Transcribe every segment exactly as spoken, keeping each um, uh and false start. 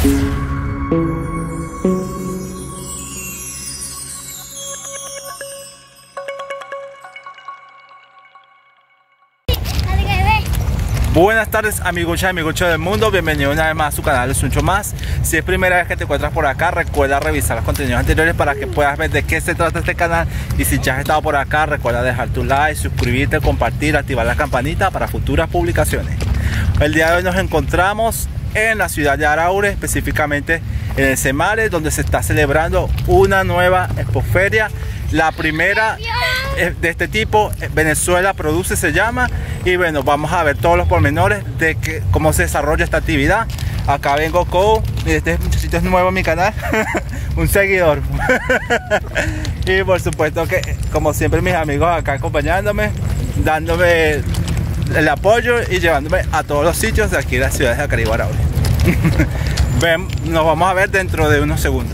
Buenas tardes amigos y amiguchos del mundo, bienvenido una vez más a su canal de Suncho Más. Si es primera vez que te encuentras por acá, recuerda revisar los contenidos anteriores para que puedas ver de qué se trata este canal. Y si ya has estado por acá, recuerda dejar tu like, suscribirte, compartir, activar la campanita para futuras publicaciones. El día de hoy nos encontramos en la ciudad de Araure, específicamente en el Semare, donde se está celebrando una nueva expoferia, la primera de este tipo. Venezuela Produce se llama. Y bueno, vamos a ver todos los pormenores de que, cómo se desarrolla esta actividad. Acá vengo con, este muchachito es nuevo en mi canal, un seguidor. Y por supuesto que, como siempre, mis amigos acá acompañándome, dándome el apoyo y llevándome a todos los sitios de aquí de la ciudad de Acarigua, Araure. Ven, nos vamos a ver dentro de unos segundos.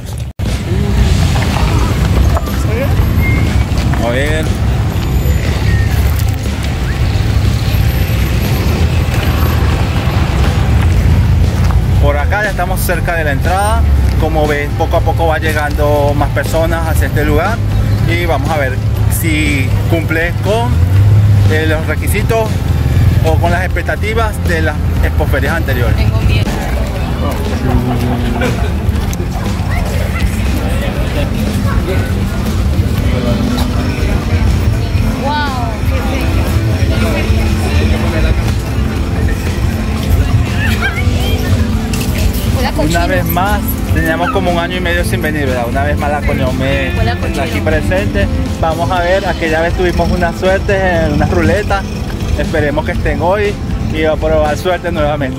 A ver. Por acá ya estamos cerca de la entrada. Como ves, poco a poco va llegando más personas hacia este lugar. Y vamos a ver si cumple con eh, los requisitos o con las expectativas de las expoferias anteriores. Tengo miedo. Wow, una vez más, teníamos como un año y medio sin venir, ¿verdad? Una vez más la Coñomé está aquí presente. Vamos a ver, aquella vez tuvimos una suerte en una ruleta. Esperemos que estén hoy y a probar suerte nuevamente.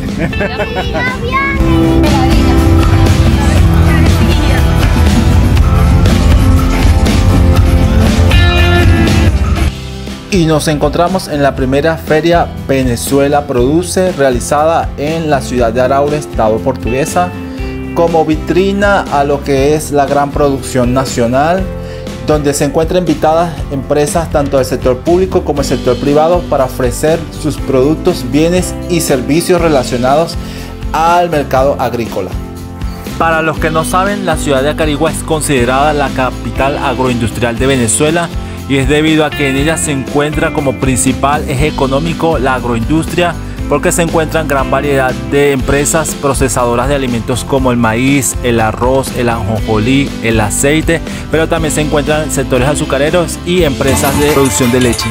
Y nos encontramos en la primera feria Venezuela Produce, realizada en la ciudad de Araure, estado Portuguesa, como vitrina a lo que es la gran producción nacional, donde se encuentran invitadas empresas tanto del sector público como del sector privado para ofrecer sus productos, bienes y servicios relacionados al mercado agrícola. Para los que no saben, la ciudad de Acarigua es considerada la capital agroindustrial de Venezuela, y es debido a que en ella se encuentra como principal eje económico la agroindustria, porque se encuentran gran variedad de empresas procesadoras de alimentos como el maíz, el arroz, el ajonjolí, el aceite, pero también se encuentran sectores azucareros y empresas de producción de leche.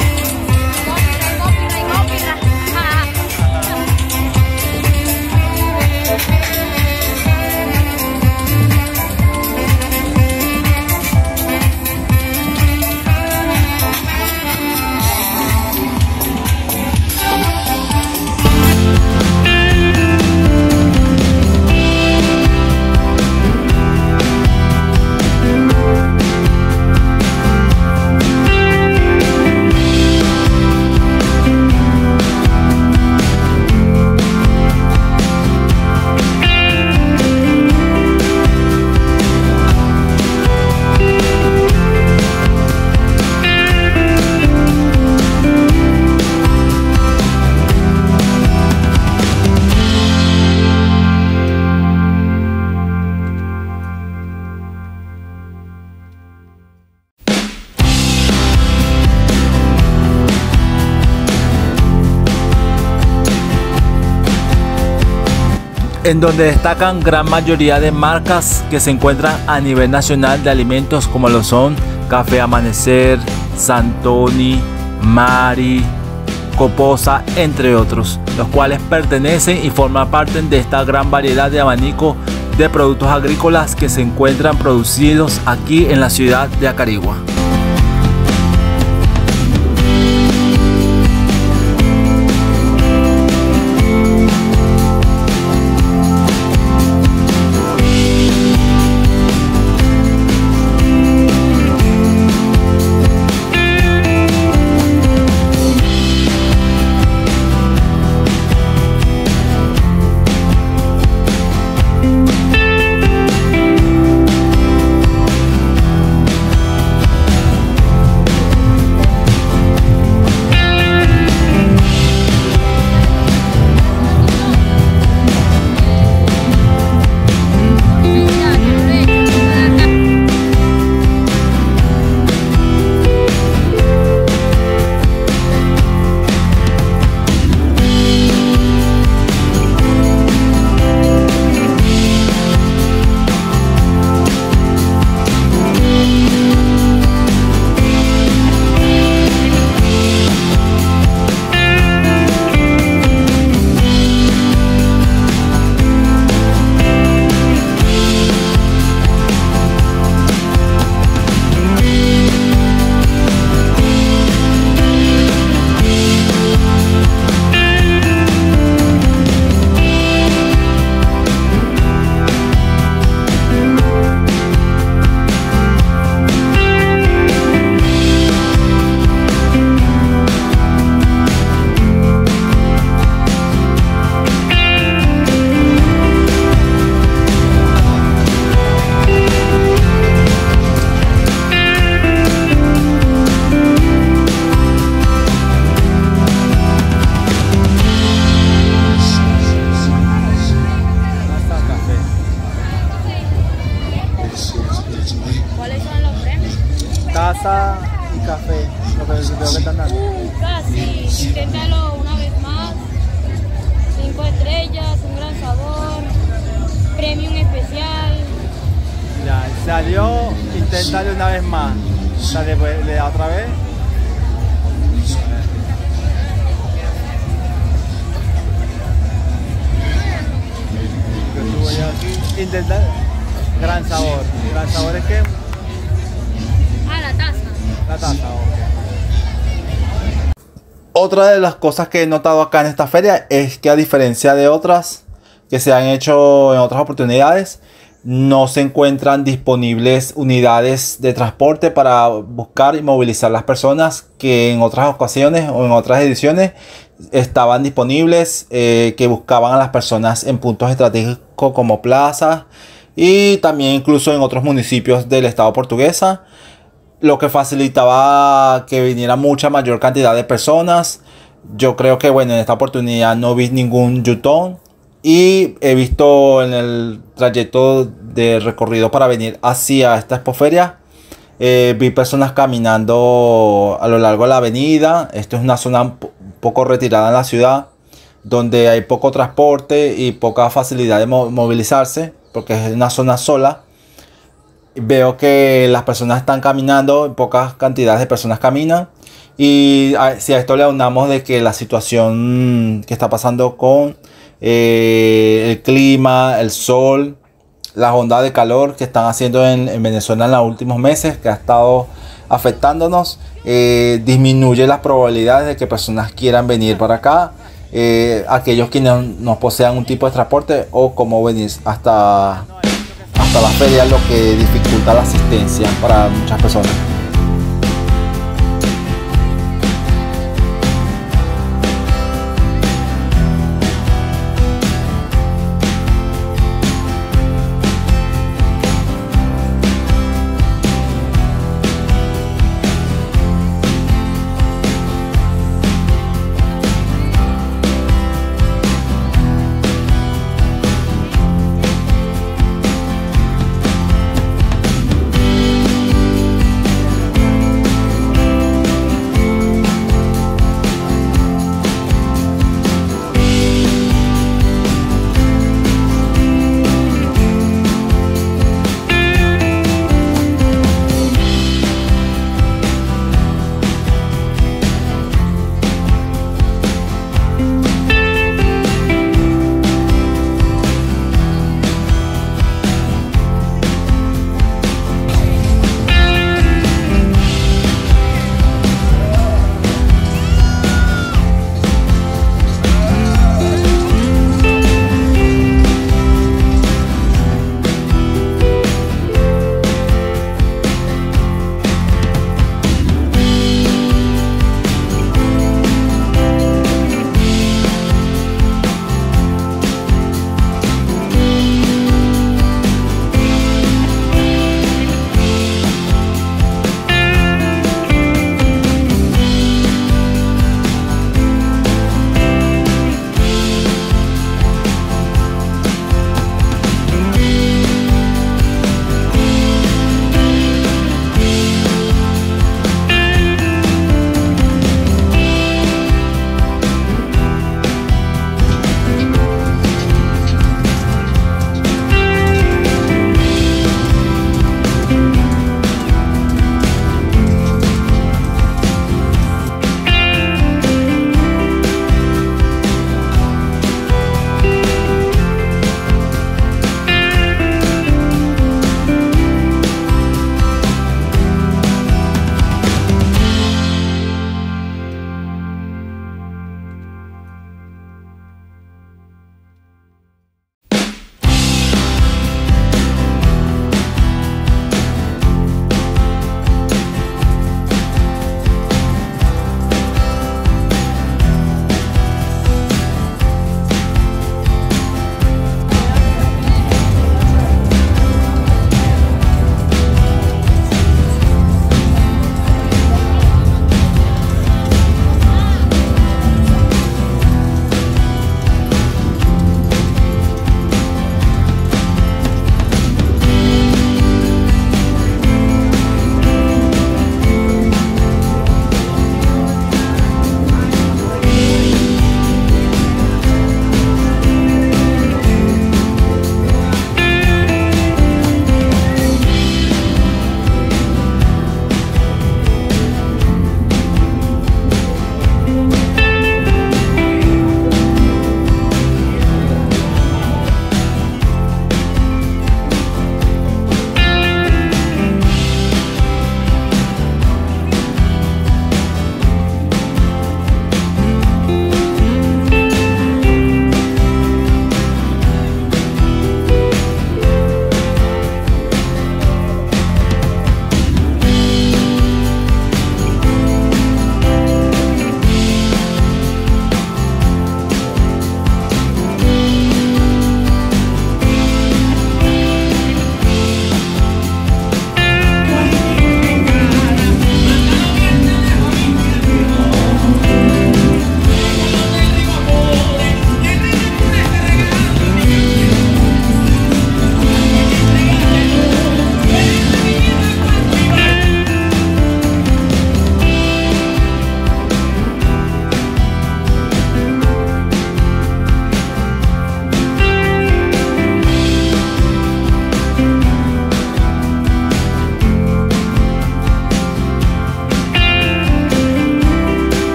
En donde destacan gran mayoría de marcas que se encuentran a nivel nacional de alimentos, como lo son Café Amanecer, Santoni, Mari, Coposa, entre otros, los cuales pertenecen y forman parte de esta gran variedad de abanico de productos agrícolas que se encuentran producidos aquí en la ciudad de Acarigua. Salió, inténtale una vez más. Dale, pues, le da otra vez. Intenta gran sabor. ¿Gran sabor es qué? Ah, la taza. La taza, ok. Otra de las cosas que he notado acá en esta feria es que, a diferencia de otras que se han hecho en otras oportunidades, no se encuentran disponibles unidades de transporte para buscar y movilizar las personas que en otras ocasiones o en otras ediciones estaban disponibles, eh, que buscaban a las personas en puntos estratégicos como plazas y también incluso en otros municipios del estado portuguesa, lo que facilitaba que viniera mucha mayor cantidad de personas. Yo creo que, bueno, en esta oportunidad no vi ningún yutón y he visto en el trayecto de recorrido para venir hacia esta expoferia, eh, vi personas caminando a lo largo de la avenida. Esto es una zona un poco retirada en la ciudad, donde hay poco transporte y poca facilidad de mo movilizarse, porque es una zona sola. Veo que las personas están caminando, pocas cantidades de personas caminan. Y a, si a esto le aunamos de que la situación que está pasando con eh, el clima, el sol, las ondas de calor que están haciendo en, en Venezuela en los últimos meses, que ha estado afectándonos, eh, disminuye las probabilidades de que personas quieran venir para acá. Eh, aquellos que no, no posean un tipo de transporte o cómo venir hasta... hasta la feria, lo que dificulta la asistencia para muchas personas.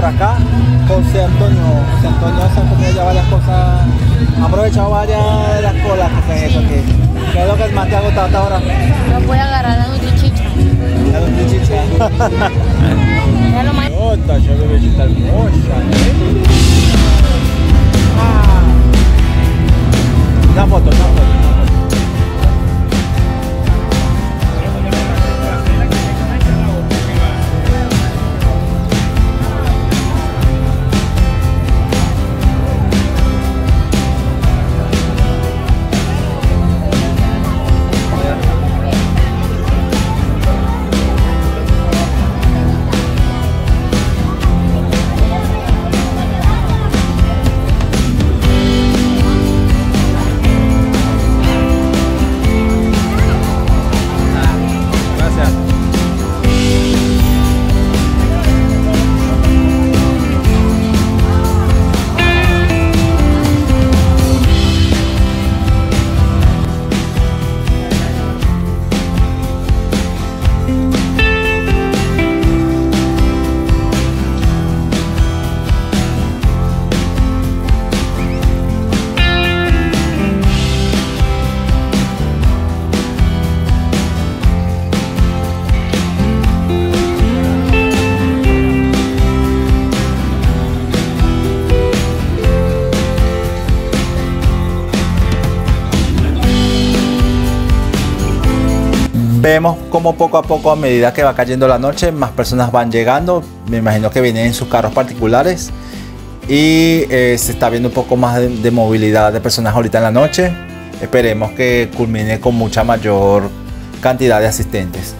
por acá. José Antonio, José Antonio se han comido ya varias cosas, ha aprovechado varias de las colas que se han hecho aquí. ¿Qué es lo que más te ha gustado hasta ahora? No voy a agarrar la nutrichicha. La nutrichicha. Es lo más. Otra, yo le voy a quitar hermosa. Una foto, una foto. Vemos como poco a poco, a medida que va cayendo la noche, más personas van llegando. Me imagino que vienen en sus carros particulares y eh, se está viendo un poco más de, de movilidad de personas ahorita en la noche. Esperemos que culmine con mucha mayor cantidad de asistentes.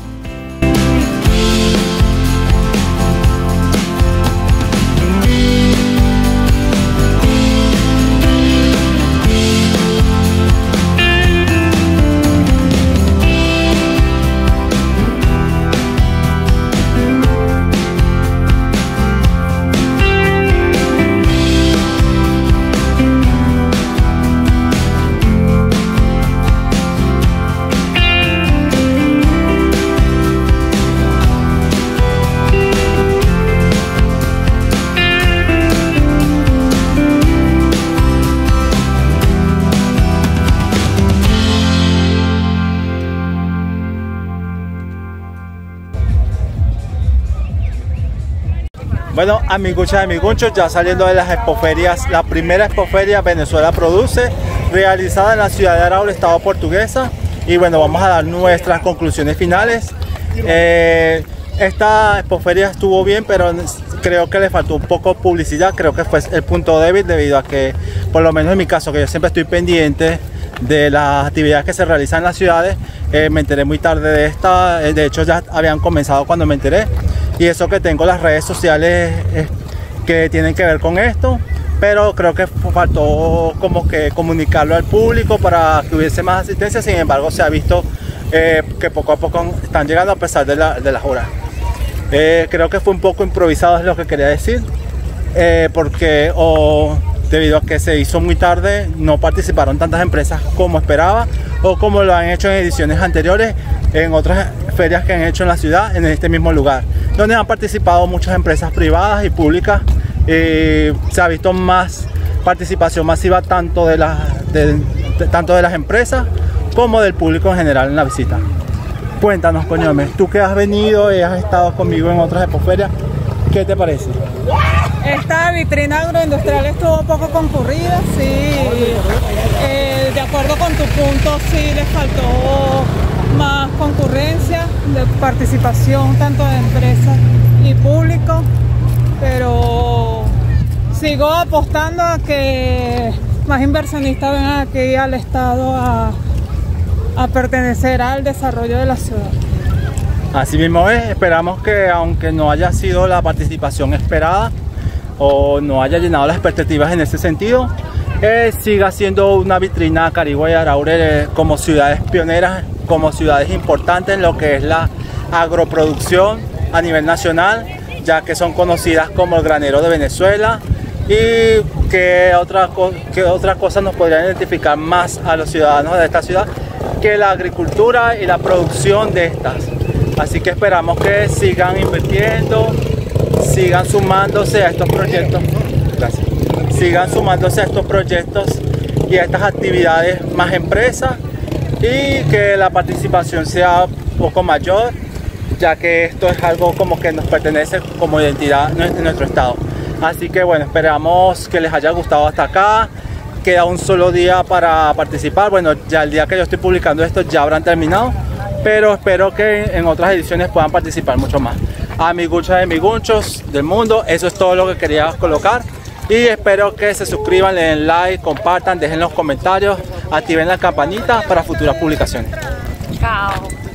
Bueno, amiguchas y amiguchos, ya saliendo de las expoferias, la primera expoferia Venezuela Produce, realizada en la ciudad de Araure, estado portuguesa. Y bueno, vamos a dar nuestras conclusiones finales. Eh, esta expoferia estuvo bien, pero creo que le faltó un poco publicidad. Creo que fue el punto débil, debido a que, por lo menos en mi caso, que yo siempre estoy pendiente de las actividades que se realizan en las ciudades, eh, me enteré muy tarde de esta. De hecho, ya habían comenzado cuando me enteré. Y eso que tengo las redes sociales eh, que tienen que ver con esto, pero creo que faltó como que comunicarlo al público para que hubiese más asistencia. Sin embargo, se ha visto eh, que poco a poco están llegando a pesar de, la, de las horas. Eh, creo que fue un poco improvisado, es lo que quería decir, eh, porque o debido a que se hizo muy tarde, no participaron tantas empresas como esperaba, o como lo han hecho en ediciones anteriores, en otras ferias que han hecho en la ciudad, en este mismo lugar, donde han participado muchas empresas privadas y públicas. Eh, se ha visto más participación masiva tanto de, las, de, de, tanto de las empresas como del público en general en la visita. Cuéntanos, Coñome, tú que has venido y has estado conmigo en otras expoferias, ¿qué te parece? Esta vitrina agroindustrial estuvo poco concurrida, sí. Eh, de acuerdo con tu punto, sí le faltó más concurrencia, de participación tanto de empresas y público, pero sigo apostando a que más inversionistas vengan aquí al estado a, a pertenecer al desarrollo de la ciudad. Así mismo es, esperamos que aunque no haya sido la participación esperada o no haya llenado las expectativas en ese sentido, eh, siga siendo una vitrina Carigua y Araure eh, como ciudades pioneras, como ciudades importantes en lo que es la agroproducción a nivel nacional, ya que son conocidas como el granero de Venezuela. Y que otra, que otra cosa nos podría identificar más a los ciudadanos de esta ciudad que la agricultura y la producción de estas. Así que esperamos que sigan invirtiendo, sigan sumándose a estos proyectos. Gracias. Sigan sumándose a estos proyectos y a estas actividades más empresas, y que la participación sea un poco mayor, ya que esto es algo como que nos pertenece como identidad de nuestro estado. Así que bueno, esperamos que les haya gustado hasta acá. Queda un solo día para participar. Bueno, ya el día que yo estoy publicando esto ya habrán terminado, pero espero que en otras ediciones puedan participar mucho más. Amiguchas y amiguchos del mundo, eso es todo lo que quería colocar. Y espero que se suscriban, le den like, compartan, dejen los comentarios, activen la campanita para futuras publicaciones. Chao.